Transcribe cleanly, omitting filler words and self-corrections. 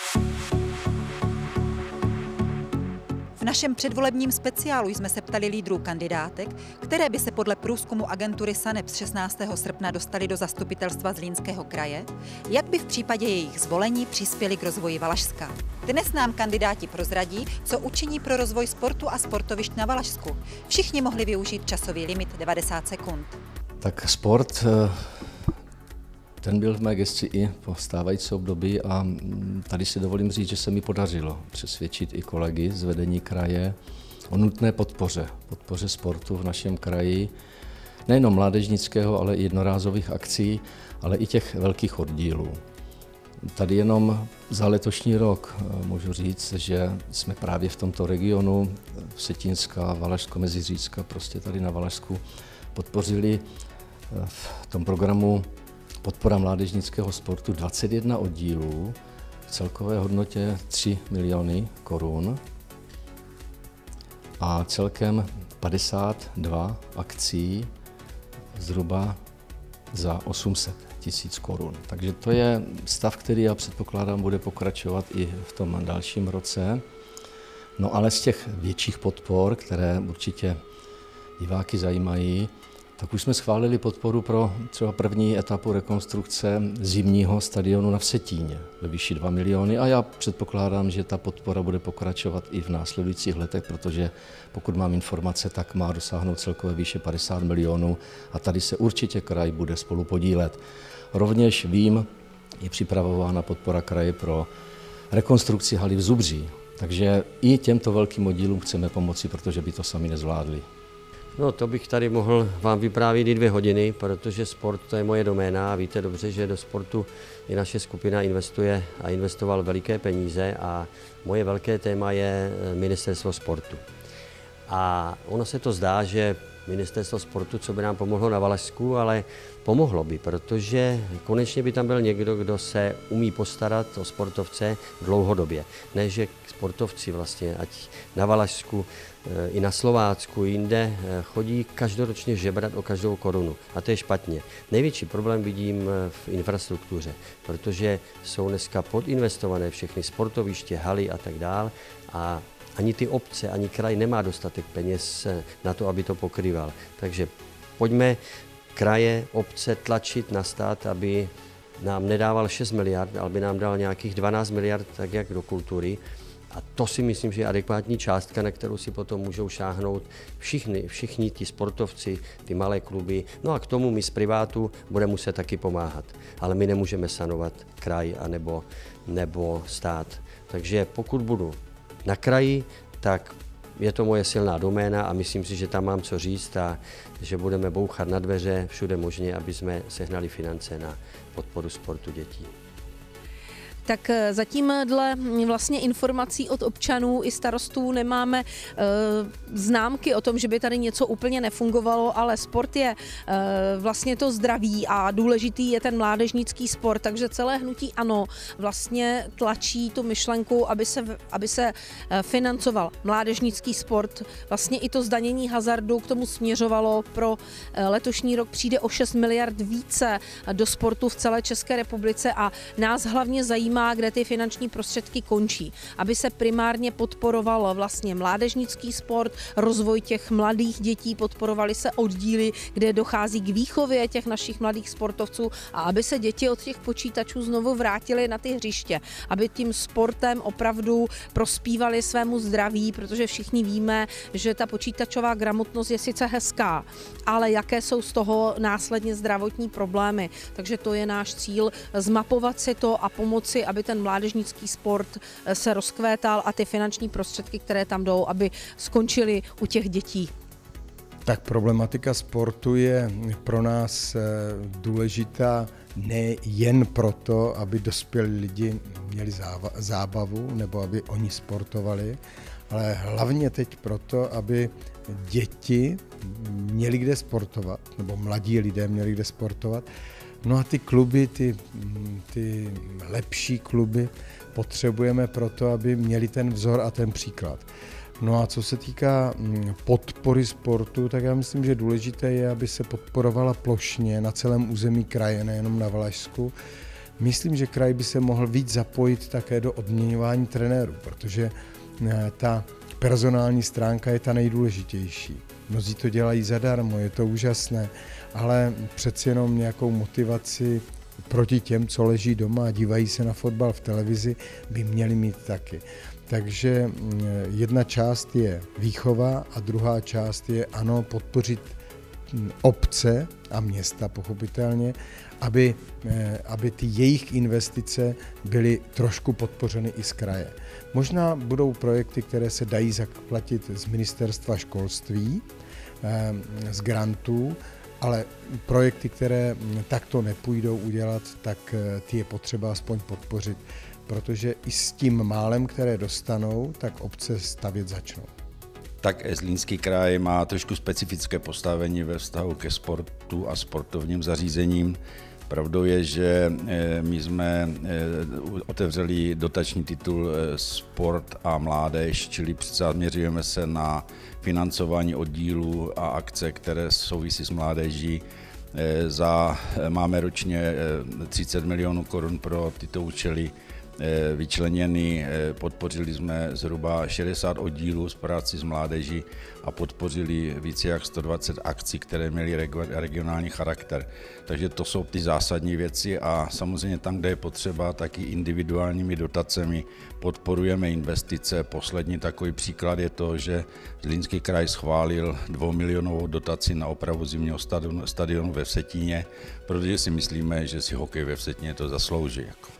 V našem předvolebním speciálu jsme se ptali lídrů kandidátek, které by se podle průzkumu agentury SANEP z 16. srpna dostali do zastupitelstva Zlínského kraje, jak by v případě jejich zvolení přispěli k rozvoji Valašska. Dnes nám kandidáti prozradí, co učiní pro rozvoj sportu a sportovišť na Valašsku. Všichni mohli využít časový limit 90 sekund. Tak sport, ten byl v mé gesci i po stávající období a tady si dovolím říct, že se mi podařilo přesvědčit i kolegy z vedení kraje o nutné podpoře sportu v našem kraji, nejenom mládežnického, ale i jednorázových akcí, ale i těch velkých oddílů. Tady jenom za letošní rok můžu říct, že jsme právě v tomto regionu Vsetínska, Valašsko, Meziříčska, prostě tady na Valašsku podpořili v tom programu podpora mládežnického sportu 21 oddílů v celkové hodnotě 3 miliony korun a celkem 52 akcí zhruba za 800 000 korun. Takže to je stav, který já předpokládám bude pokračovat i v tom dalším roce. No ale z těch větších podpor, které určitě diváky zajímají, tak už jsme schválili podporu pro třeba první etapu rekonstrukce zimního stadionu na Vsetíně ve výši 2 miliony a já předpokládám, že ta podpora bude pokračovat i v následujících letech, protože pokud mám informace, tak má dosáhnout celkové výše 50 milionů a tady se určitě kraj bude spolu podílet. Rovněž vím, je připravována podpora kraje pro rekonstrukci haly v Zubří, takže i těmto velkým oddílům chceme pomoci, protože by to sami nezvládli. No, to bych tady mohl vám vyprávět i 2 hodiny, protože sport to je moje doména a víte dobře, že do sportu i naše skupina investuje a investoval veliké peníze a moje velké téma je ministerstvo sportu. A ono se to zdá, že ministerstvo sportu, co by nám pomohlo na Valašsku, ale pomohlo by, protože konečně by tam byl někdo, kdo se umí postarat o sportovce dlouhodobě. Ne, že sportovci vlastně, ať na Valašsku, i na Slovácku, jinde, chodí každoročně žebrat o každou korunu. A to je špatně. Největší problém vidím v infrastruktuře, protože jsou dneska podinvestované všechny sportoviště, haly a tak dál a ani ty obce, ani kraj nemá dostatek peněz na to, aby to pokrýval. Takže pojďme kraje, obce tlačit na stát, aby nám nedával 6 miliard, ale by nám dal nějakých 12 miliard, tak jak do kultury. A to si myslím, že je adekvátní částka, na kterou si potom můžou šáhnout všichni ti sportovci, ty malé kluby. No a k tomu my z privátu budeme muset taky pomáhat. Ale my nemůžeme sanovat kraj nebo stát. Takže pokud budu na kraji, tak je to moje silná doména a myslím si, že tam mám co říct a že budeme bouchat na dveře všude možně, aby jsme sehnali finance na podporu sportu dětí. Tak zatím dle vlastně informací od občanů i starostů nemáme známky o tom, že by tady něco úplně nefungovalo, ale sport je vlastně to zdraví a důležitý je ten mládežnický sport, takže celé hnutí ANO vlastně tlačí tu myšlenku, aby se financoval mládežnický sport. Vlastně i to zdanění hazardu k tomu směřovalo. Pro letošní rok přijde o 6 miliard více do sportu v celé České republice a nás hlavně zajímá, kde ty finanční prostředky končí, aby se primárně podporoval vlastně mládežnický sport, rozvoj těch mladých dětí, podporovaly se oddíly, kde dochází k výchově těch našich mladých sportovců a aby se děti od těch počítačů znovu vrátily na ty hřiště, aby tím sportem opravdu prospívali svému zdraví, protože všichni víme, že ta počítačová gramotnost je sice hezká, ale jaké jsou z toho následně zdravotní problémy. Takže to je náš cíl, zmapovat si to a pomoci, aby ten mládežnický sport se rozkvétal a ty finanční prostředky, které tam jdou, aby skončily u těch dětí. Tak problematika sportu je pro nás důležitá nejen proto, aby dospělí lidi měli zábavu nebo aby oni sportovali, ale hlavně teď proto, aby děti měli kde sportovat, nebo mladí lidé měli kde sportovat. No a ty kluby, ty lepší kluby potřebujeme proto, aby měli ten vzor a ten příklad. No a co se týká podpory sportu, tak já myslím, že důležité je, aby se podporovala plošně na celém území kraje, nejenom na Valašsku, Myslím, že kraj by se mohl víc zapojit také do odměňování trenérů, protože ta personální stránka je ta nejdůležitější. Mnozí to dělají zadarmo, je to úžasné, ale přeci jenom nějakou motivaci proti těm, co leží doma a dívají se na fotbal v televizi, by měli mít taky. Takže jedna část je výchova a druhá část je ano, podpořit obce a města pochopitelně, aby ty jejich investice byly trošku podpořeny i z kraje. Možná budou projekty, které se dají zaplatit z ministerstva školství, z grantů, ale projekty, které takto nepůjdou udělat, tak ty je potřeba aspoň podpořit, protože i s tím málem, které dostanou, tak obce stavět začnou. Tak Zlínský kraj má trošku specifické postavení ve vztahu ke sportu a sportovním zařízením. Pravdou je, že my jsme otevřeli dotační titul Sport a mládež, čili zaměřujeme se na financování oddílů a akce, které souvisí s mládeží. Máme ročně 30 milionů korun pro tyto účely vyčleněny, podpořili jsme zhruba 60 oddílů z práci s mládeží a podpořili více jak 120 akcí, které měly regionální charakter. Takže to jsou ty zásadní věci a samozřejmě tam, kde je potřeba, tak i individuálními dotacemi podporujeme investice. Poslední takový příklad je to, že Zlínský kraj schválil 2 milionovou dotaci na opravu zimního stadionu ve Vsetíně, protože si myslíme, že si hokej ve Vsetíně to zaslouží.